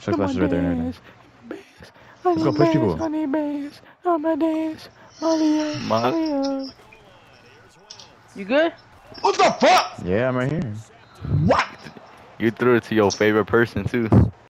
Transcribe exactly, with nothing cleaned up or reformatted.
Sunglasses right there and everything. Let's go push people. Honey bass, Amadeus, Mario, Mark. Mario. You good? What the fuck? Yeah, I'm right here. What? You threw it to your favorite person too.